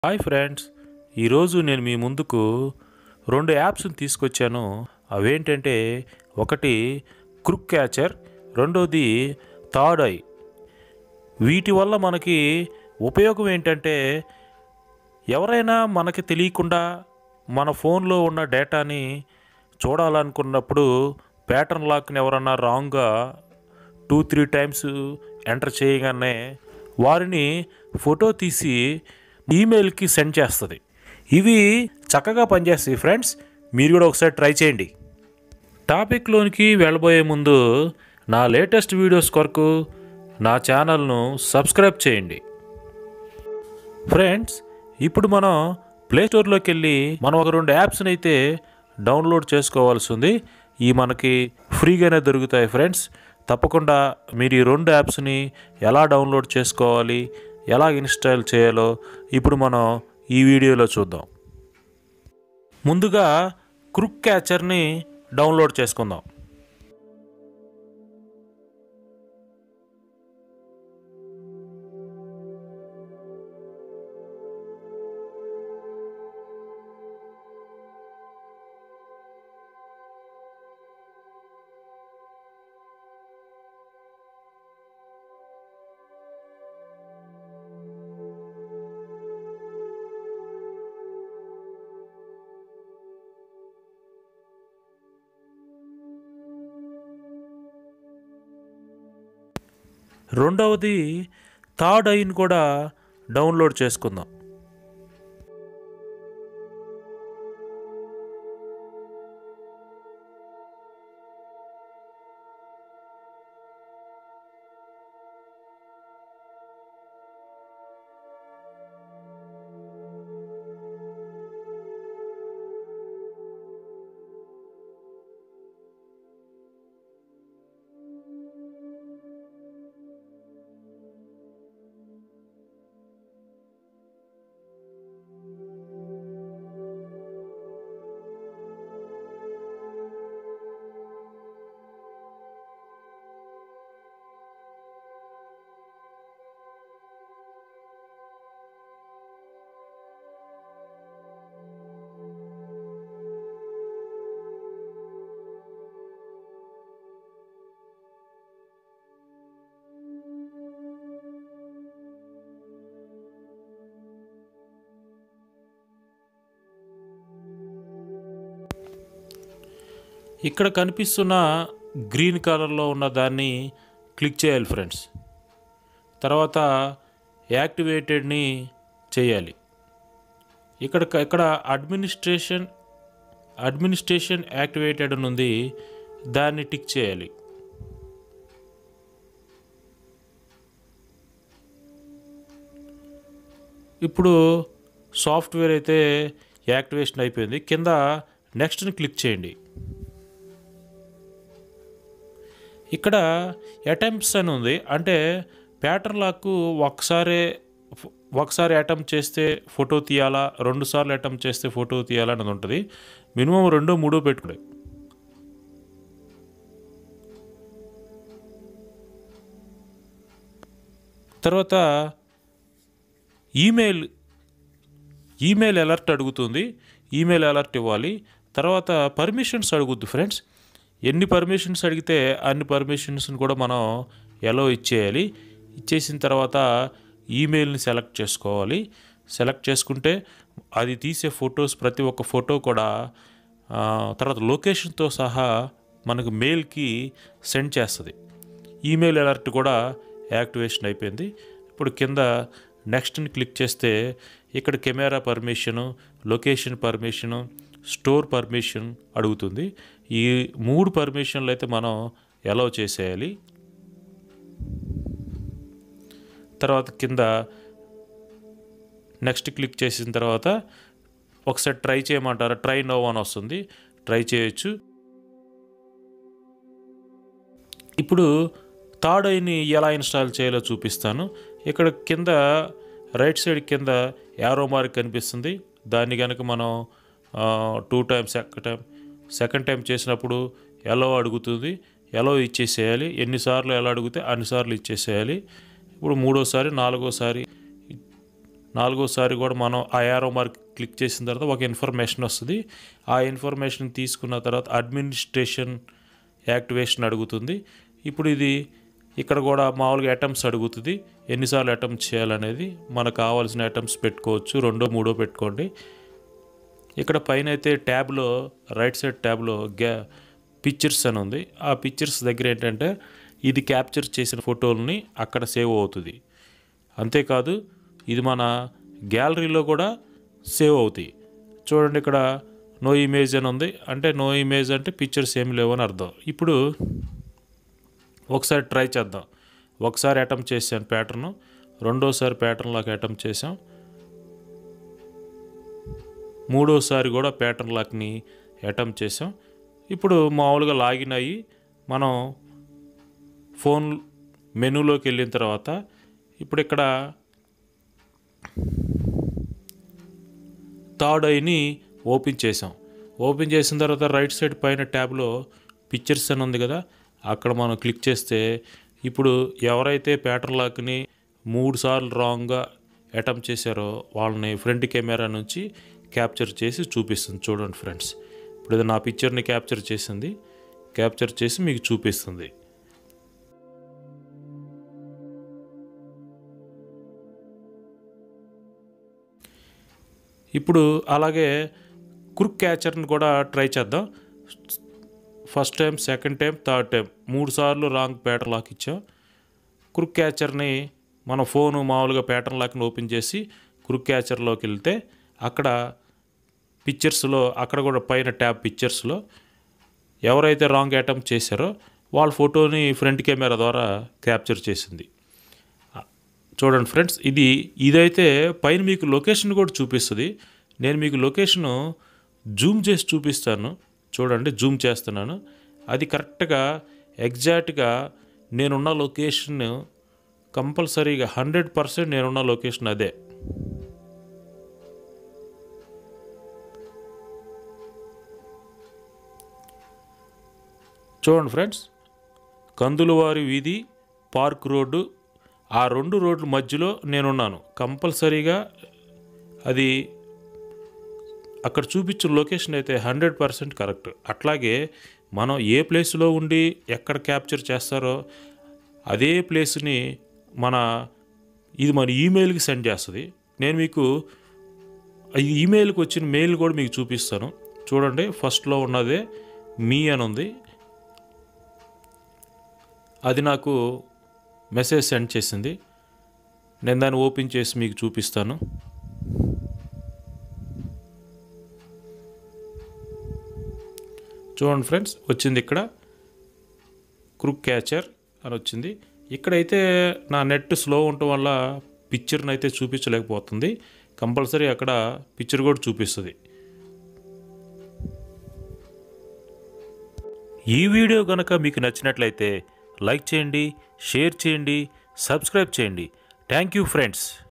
Hi friends, ఈరోజు నేను మీ ముందుకు 2 యాప్స్ని తీసుకొచ్చాను. అవేంటంటే ఒకటి క్రుక్ క్యాచర్, రెండోది థర్డ్ ఐ. వీటి వల్ల మనకి ఉపయోగం ఏంటంటే ఎవరైనా మనకి తెలియకుండా మన ఫోన్లో ఉన్న డేటాని చూడాలనుకున్నప్పుడు ప్యాటర్న్ లాక్ని ఎవరన్నా రాంగ్గా 2-3 టైమ్స్ ఎంటర్ చేయగానే వారిని ఫోటో తీసి ఈమెయిల్కి సెండ్ చేస్తుంది. ఇవి చక్కగా పనిచేస్తాయి ఫ్రెండ్స్, మీరు కూడా ఒకసారి ట్రై చేయండి. టాపిక్లోనికి వెళ్ళబోయే ముందు నా లేటెస్ట్ వీడియోస్ కొరకు నా ఛానల్ను సబ్స్క్రైబ్ చేయండి. ఫ్రెండ్స్, ఇప్పుడు మనం ప్లేస్టోర్లోకి వెళ్ళి మనం ఒక 2 యాప్స్ని అయితే డౌన్లోడ్ చేసుకోవాల్సి ఉంది. ఈ మనకి ఫ్రీగానే దొరుకుతాయి ఫ్రెండ్స్. తప్పకుండా మీరు ఈ 2 యాప్స్ని ఎలా డౌన్లోడ్ చేసుకోవాలి, ఎలా ఇన్స్టాల్ చేయాలో ఇప్పుడు మనం ఈ వీడియోలో చూద్దాం. ముందుగా క్రుక్ క్యాచర్ని డౌన్లోడ్ చేసుకుందాం. రెండవది థర్డ్ ఐని కూడా డౌన్లోడ్ చేసుకుందాం. ఇక్కడ కనిపిస్తున్న గ్రీన్ కలర్లో ఉన్న దాన్ని క్లిక్ చేయాలి ఫ్రెండ్స్. తర్వాత యాక్టివేటెడ్ని చేయాలి. ఇక్కడ అడ్మినిస్ట్రేషన్ యాక్టివేటెడ్ అని ఉంది, దాన్ని టిక్ చేయాలి. ఇప్పుడు సాఫ్ట్వేర్ అయితే యాక్టివేషన్ అయిపోయింది. కింద నెక్స్ట్ని క్లిక్ చేయండి. ఇక్కడ అటెంప్ట్స్ అని ఉంది, అంటే ప్యాటర్న్ లాక్కు ఒకసారి అటెంప్ట్ చేస్తే ఫోటో తీయాలా, 2 సార్లు అటెంప్ట్ చేస్తే ఫోటో తీయాలా అనేది ఉంటుంది. మినిమం 2-3 పెట్టుకోండి. తర్వాత ఈమెయిల్ అలర్ట్ అడుగుతుంది, ఈమెయిల్ అలర్ట్ ఇవ్వాలి. తర్వాత పర్మిషన్స్ అడుగుద్ది ఫ్రెండ్స్. ఎన్ని పర్మిషన్స్ అడిగితే అన్ని పర్మిషన్స్ని కూడా మనం ఎలో ఇచ్చేయాలి. ఇచ్చేసిన తర్వాత ఈమెయిల్ని సెలెక్ట్ చేసుకోవాలి. సెలెక్ట్ చేసుకుంటే అది తీసే ఫొటోస్ ప్రతి ఒక్క ఫోటో కూడా తర్వాత లొకేషన్తో సహా మనకు మెయిల్కి సెండ్ చేస్తుంది. ఈమెయిల్ అలర్ట్ కూడా యాక్టివేషన్ అయిపోయింది. ఇప్పుడు కింద నెక్స్ట్ని క్లిక్ చేస్తే ఇక్కడ camera permission, location permission, store permission అడుగుతుంది. ఈ 3 పర్మిషన్లు అయితే మనం అలౌ చేసేయాలి. తర్వాత కింద నెక్స్ట్ క్లిక్ చేసిన తర్వాత ఒకసారి ట్రై చేయమంటారా, ట్రై నో అని వస్తుంది, ట్రై చేయొచ్చు. ఇప్పుడు థర్డ్ ఐని ఎలా ఇన్స్టాల్ చేయాలో చూపిస్తాను. ఇక్కడ కింద రైట్ సైడ్ కింద యారో మార్క్ కనిపిస్తుంది. దాన్ని కనుక మనం 2 టైమ్స్ సెకండ్ టైం చేసినప్పుడు ఎలో అడుగుతుంది, ఎలో ఇచ్చేసేయాలి. ఎన్నిసార్లు ఎలా అడిగితే అన్నిసార్లు ఇచ్చేసేయాలి. ఇప్పుడు 3వసారి 4వసారి నాలుగోసారి కూడా మనం ఆ యారో మార్క్ క్లిక్ చేసిన తర్వాత ఒక ఇన్ఫర్మేషన్ వస్తుంది. ఆ ఇన్ఫర్మేషన్ తీసుకున్న తర్వాత అడ్మినిస్ట్రేషన్ యాక్టివేషన్ అడుగుతుంది. ఇప్పుడు ఇది ఇక్కడ కూడా మామూలుగా అటెంప్ట్స్ అడుగుతుంది. ఎన్నిసార్లు అటెంప్ట్ చేయాలనేది మనకు కావాల్సిన అటెంప్ట్స్ పెట్టుకోవచ్చు. 2, 3 పెట్టుకోండి. ఇక్కడ పైన అయితే ట్యాబ్లో రైట్ సైడ్ ట్యాబ్లో పిక్చర్స్ అని ఉంది. ఆ పిక్చర్స్ దగ్గర ఏంటంటే ఇది క్యాప్చర్ చేసిన ఫోటోలని అక్కడ సేవ్ అవుతుంది. అంతేకాదు ఇది మన గ్యాలరీలో కూడా సేవ్ అవుతాయి. చూడండి ఇక్కడ నో ఇమేజ్ అని ఉంది. అంటే నో ఇమేజ్ అంటే పిక్చర్స్ ఏమి లేవు అని అర్థం. ఇప్పుడు ఒకసారి ట్రై చేద్దాం. ఒకసారి అటెంప్ట్ చేశాను ప్యాటర్ను, రెండోసారి ప్యాటర్న్ అటెంప్ట్ చేసాం, మూడోసారి కూడా ప్యాటర్న్ లాక్ని అటెంప్ట్ చేసాం. ఇప్పుడు మామూలుగా లాగిన్ అయ్యి మనం ఫోన్ మెనూలోకి వెళ్ళిన తర్వాత ఇప్పుడు ఇక్కడ థర్డ్ ఐని ఓపెన్ చేసాం. ఓపెన్ చేసిన తర్వాత రైట్ సైడ్ పైన ట్యాబ్లో పిక్చర్స్ అని ఉంది కదా, అక్కడ మనం క్లిక్ చేస్తే ఇప్పుడు ఎవరైతే ప్యాటర్న్ లాక్ని 3 సార్లు రాంగ్గా అటెంప్ట్ చేశారో వాళ్ళని ఫ్రంట్ కెమెరా నుంచి క్యాప్చర్ చేసి చూపిస్తుంది. చూడండి ఫ్రెండ్స్, ఇప్పుడు ఇది నా పిక్చర్ని క్యాప్చర్ చేసింది, క్యాప్చర్ చేసి మీకు చూపిస్తుంది. ఇప్పుడు అలాగే క్రుక్ క్యాచర్ని కూడా ట్రై చేద్దాం. First time, second time, third time 3 సార్లు రాంగ్ ప్యాటర్న్ లాక్ ఇచ్చాం. క్రుక్ క్యాచర్ని మన ఫోను మామూలుగా ప్యాటర్న్ లాక్ని ఓపెన్ చేసి క్రుక్ క్యాచర్లోకి వెళ్తే అక్కడ పిక్చర్స్లో అక్కడ కూడా పైన ట్యాబ్ పిక్చర్స్లో ఎవరైతే రాంగ్ అటెంప్ట్ చేశారో వాళ్ళ ఫోటోని ఫ్రంట్ కెమెరా ద్వారా క్యాప్చర్ చేసింది. చూడండి ఫ్రెండ్స్, ఇదైతే పైన మీకు లొకేషన్ కూడా చూపిస్తుంది. నేను మీకు లొకేషను జూమ్ చేసి చూపిస్తాను. చూడండి, జూమ్ చేస్తున్నాను. అది కరెక్ట్గా ఎగ్జాక్ట్గా నేనున్న లొకేషన్ కంపల్సరీగా 100% నేనున్న లొకేషన్ అదే. చూడండి ఫ్రెండ్స్, కందులవారి వీధి, పార్క్ రోడ్డు, ఆ 2 రోడ్ల మధ్యలో నేనున్నాను. కంపల్సరీగా అది అక్కడ చూపించిన లొకేషన్ అయితే 100% కరెక్ట్. అట్లాగే మనం ఏ ప్లేస్లో ఉండి ఎక్కడ క్యాప్చర్ చేస్తారో అదే ప్లేస్ని ఇది మన ఈమెయిల్కి సెండ్ చేస్తుంది. నేను మీకు ఈ ఈమెయిల్కి వచ్చిన మెయిల్ కూడా మీకు చూపిస్తాను. చూడండి, ఫస్ట్లో ఉన్నదే మీ అని ఉంది. అది నాకు మెసేజ్ సెండ్ చేసింది. నేను దాన్ని ఓపెన్ చేసి మీకు చూపిస్తాను. చూడండి ఫ్రెండ్స్, వచ్చింది ఇక్కడ క్రుక్ క్యాచర్ అని వచ్చింది. ఇక్కడైతే నా నెట్ స్లో ఉండటం వల్ల పిక్చర్ని అయితే చూపించలేకపోతుంది. కంపల్సరీ అక్కడ పిక్చర్ కూడా చూపిస్తుంది. ఈ వీడియో కనుక మీకు నచ్చినట్లయితే లైక్ చేయండి, షేర్ చేయండి, సబ్స్క్రైబ్ చేయండి. Thank you friends.